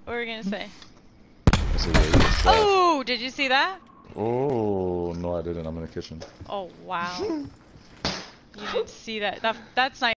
What were you gonna say? Oh, did you see that? Oh, no, I didn't. I'm in the kitchen. Oh wow. You didn't see that. That's nice.